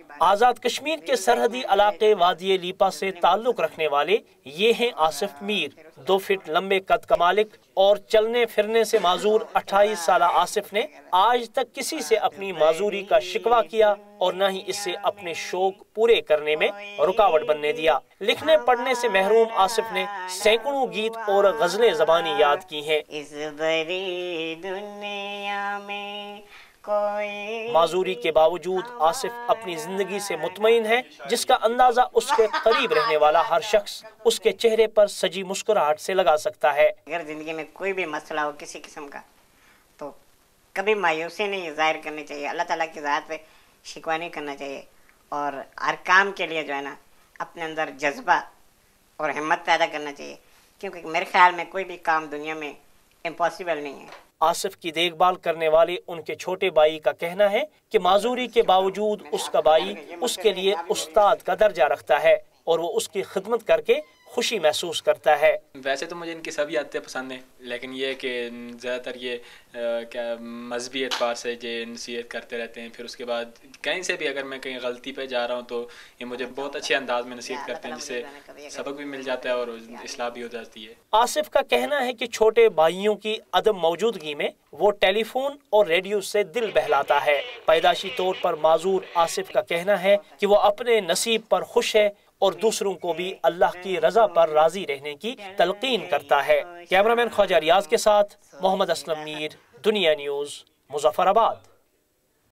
آزاد کشمیر کے سرحدی علاقے وادی لیپا سے تعلق رکھنے والے یہ ہیں آصف میر۔ 2 فٹ لمبے قد کا مالک اور چلنے پھرنے سے معذور 28 سالہ آصف نے آج تک کسی سے اپنی معذوری کا شکوہ کیا اور نہ ہی اس سے اپنے شوق پورے کرنے میں رکاوٹ بننے دیا۔ لکھنے پڑھنے سے محروم آصف نے سینکڑوں گیت اور غزلیں زبانی یاد کی ہیں۔ اس بڑی دنیا میں معذوری کے باوجود آصف اپنی زندگی سے مطمئن ہے، جس کا اندازہ اس کے قریب رہنے والا ہر شخص اس کے چہرے پر سجی مسکراہٹ سے لگا سکتا ہے۔ اگر زندگی میں کوئی بھی مسئلہ ہو کسی قسم کا تو کبھی مایوسی نہیں ظاہر کرنی چاہیے، اللہ تعالیٰ کی ذات پہ شکوہ نہیں کرنا چاہیے، اور ہر کام کے لیے جو ہے نا اپنے اندر جذبہ اور ہمت پیدا کرنا چاہیے، کیونکہ میرے خیال میں کوئی بھی کام دنیا میں امپاسبل نہیں ہے۔ آصف کی دیکھ بھال کرنے والے ان کے چھوٹے بھائی کا کہنا ہے کہ معذوری کے باوجود اس کا بھائی اس کے لیے استاد کا درجہ رکھتا ہے اور وہ اس کی خدمت کر کے خوشی محسوس کرتا ہے۔ ویسے تو مجھے ان کی سبھی عادتیں پسند ہیں، لیکن یہ کہ زیادہ تر یہ کیا مذہبی اعتبار سے یہ نصیحت کرتے رہتے ہیں، پھر اس کے بعد کہیں سے بھی اگر میں کہیں غلطی پہ جا رہا ہوں تو یہ مجھے بہت اچھے انداز میں نصیحت کرتے ہیں، جس سے سبق بھی مل جاتا ہے اور اصلاح بھی ہو جاتی ہے۔ آصف کا کہنا ہے کہ چھوٹے بھائیوں کی عدم موجودگی میں وہ ٹیلی فون اور ریڈیو سے دل بہلاتا ہے۔ پیدائشی طور پر معذور آصف کا کہنا ہے کہ وہ اپنے نصیب پر خوش ہے اور دوسروں کو بھی اللہ کی رضا پر راضی رہنے کی تلقین کرتا ہے۔ کیمرامین خواجہ ریاض کے ساتھ محمد اسلم میر، دنیا نیوز، مظفر آباد۔